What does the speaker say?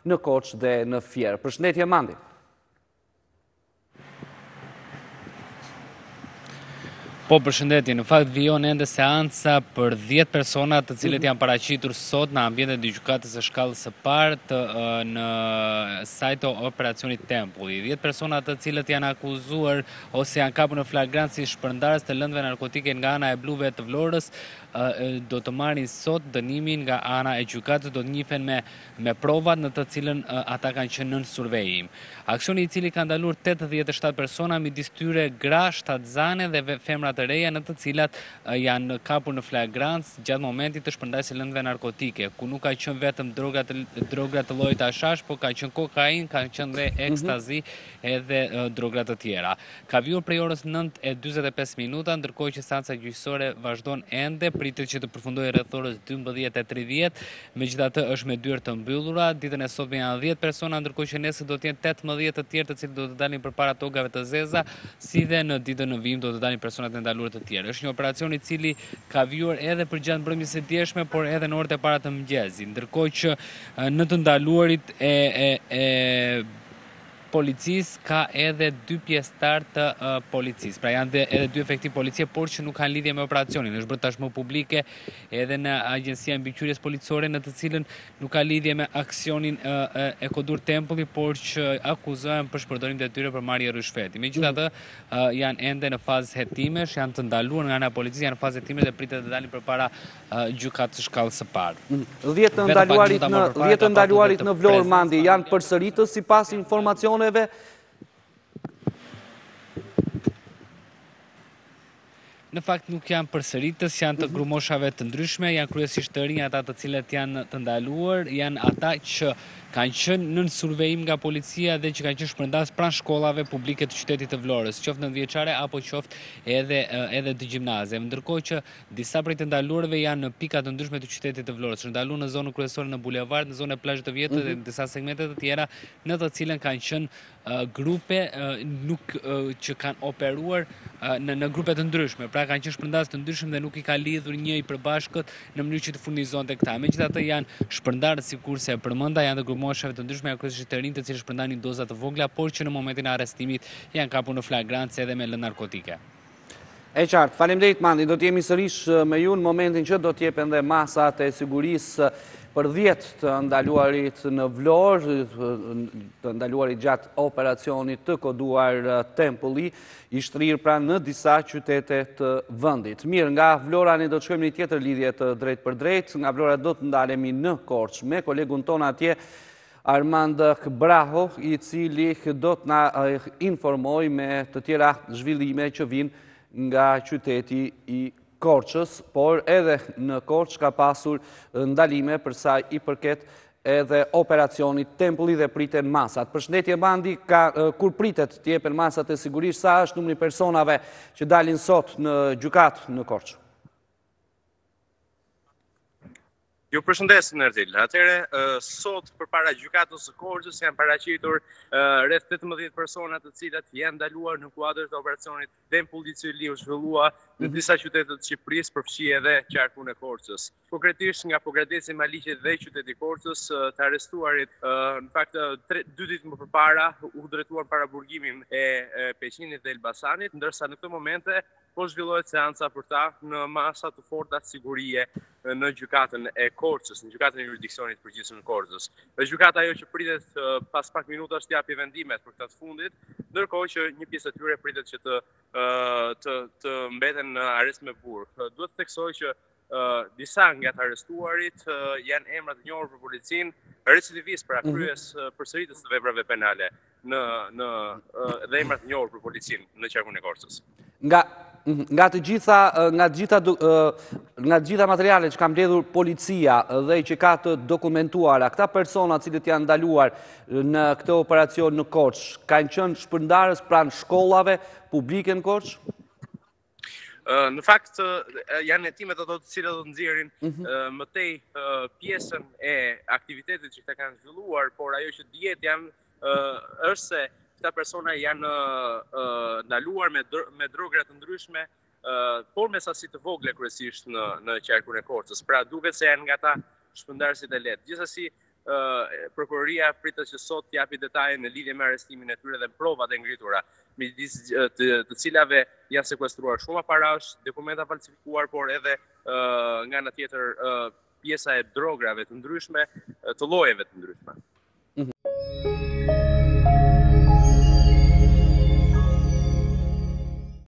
në Korçë dhe në Fier. Përshëndetje Mandi. Po, përshëndetje, në fakt vijon ende seanca për 10 persona të cilët janë paraqitur sot në ambientet e gjykatës së shkallës së parë në sajt operacionit Tempulli. 10 persona të cilët janë akuzuar ose janë kapur në flagrancë si shpërndarës të lëndëve narkotike nga ana e Bluve të Vlorës, do të marrin sot dënimin nga ana e gjykatës, do të njihen me provat në të cilën ata kanë qenë nën survejim. Aksioni i cili ka ndalur 87 persona, midis tyre gra, shtatzane dhe femra të reja, në të cilat janë kapur në flagrancë gjatë momentit të shpërndarjes së lëndëve narkotike, ku nuk ka qenë vetëm droga të llojit hashash, por ka qenë kokainë, ka qenë dhe ekstazi edhe droga të tjera. Ka vijur prej orës 9:45 minuta, ndërkohë që seanca gjyqësore vazhdon ende, pritet që të përfundojë rreth orës 12:30, megjithatë është me dyert të mbyllura. Ditën e sotme janë 10 persona, ndërkohë që nesër do të jenë 18 të tjerë të cilët do të dalin përpara togave të zeza, si dhe në ditën në vijim do të dalin personat e ndaluar të tjerë. Është një operacion i cili ka vijur edhe për gjatë mbrëmjes së djeshme, por edhe në orët e para të mëngjesit, ndërkohë që në të ndaluarit e policisë ka edhe 2 pjesëtar të policisë. Pra janë edhe 2 efektiv policie, por që nuk kanë lidhje me operacionin. Është bërë tashmë publike edhe në Agjencia e Mbikëqyrjes Policore, në të cilën nuk ka lidhje me aksionin e Kodur Tempulli, por që akuzohen për shpërdorim të tyre për marrje rishfeti. Megjithatë, janë ende në fazë hetimesh, janë të ndaluar nga ana e policisë, janë në fazë hetimesh dhe pritet të dalin përpara gjykatës së shkallës së parë. 10 të ndaluarit në Vlorë, Mandi, janë përsëritës sipas informacioneve. Në fakt nuk janë përsëritës, janë të grumoshave të ndryshme, janë kryesisht të rinj ata të cilët janë të ndaluar, janë ata që kanë qenë nën survejim nga policia dhe që kanë qenë shpërndarës pranë shkollave publike të qytetit të Vlorës, qoftë nëntëvjeçare apo qoftë edhe të gjimnazeve. Ndërkohë që disa prej të ndaluarve janë në pika të ndryshme të qytetit të Vlorës, ndaluar në zonën kryesore në bulevard, në zonën e plazhit të vjetër dhe në disa segmente të tjera, në të cilën kanë qenë grupe që kanë operuar në grupe të ndryshme, pra kanë qenë shpërndarës të ndryshëm dhe nuk i ka lidhur një i përbashkët në mënyrë që të furnizonte këta. Megjithatë janë shpërndarës sikurse e përmenda, janë të grumoshave të ndryshme, janë kryesisht të rinj të cilët shpërndanin doza të vogla, por që në momentin e arrestimit janë kapur në flagrancë edhe me lëndë narkotike. E qartë, faleminderit Mandi, do t'jemi sërish me ju në momentin që do t'jepen dhe masat e sigurisë për 10 të ndaluarit në Vlorë, të ndaluarit gjatë operacionit të koduar Tempulli, i shtrirë pra në disa qytete të vëndit. Mirë, nga Vlora ne do të shkojmë një tjetër lidhje të drejt për drejt, nga Vlora do të ndalemi në Korçë me kolegun ton atje, Armand Braho, i cili do të na informoj me të tjera zhvillime që vinë nga qyteti i Korçës, por edhe në Korçë ka pasur ndalime përsa i përket edhe operacionit Tempulli dhe priten masat. Përshëndetje Mandi, kur pritet t'jepen masat e sigurisht, sa është numri personave që dalin sot në gjykatë në Korçë? Ju përshëndes në Ertil. Atëre, sot përpara gjykatës së Korçës janë paraqitur rreth 18 persona të cilat janë ndaluar në kuadër të operacionit Tempulli i cili u zhvillua në disa qytete të Shqipërisë, përfshi edhe qarkun e Korçës. Konkretisht nga Pogradeci, Maliqi dhe qyteti i Korçës, të arrestuarit në fakt 2 ditë më përpara u drejtuan para burgimit e Peqinit dhe Elbasanit, ndërsa në këtë momente po zhvillohet seanca për ta në masa të forta sigurie në gjykatën e Korçës, në gjykatën e jurisdiksionit përgjithshëm në Korçës. Dhe gjykata ajo që pritet pas pak minutash të japi vendimet për këtë të fundit, ndërkohë që një pjesë e tyre pritet që të mbeten në arrest me burg. Duhet të theksoj që disa nga të arrestuarit janë emra të njohur për policinë, recidivist pra kryes përsëritës të veprave penale dhe emra të njohur për policinë në qarkun e Korçës. Nga të gjitha materialet që ka mbledhur policia dhe që ka të dokumentuara, këta persona cilët janë ndaluar në këtë operacion në Korçë, kanë qenë shpërndarës pranë shkollave publike në Korçë? Në fakt, janë hetimet ato të cilat do të nxjerrin mëtej pjesën e aktivitetit që këta kanë zhvilluar, por ajo që dihet është se këta persona janë ndaluar me droga të ndryshme, por me sasi të vogla kryesisht në qarkun e Korçës. Pra duket se janë nga ta shpërndarësit e lehtë. Gjithsesi, prokuroria pritet që sot t'japi detaje në lidhje me arrestimin e tyre dhe provat e ngritura, midis të cilave janë sekuestruar shumë aparash, dokumenta falsifikuar, por edhe nga ana tjetër pjesa e drograve të ndryshme, të llojeve të ndryshme.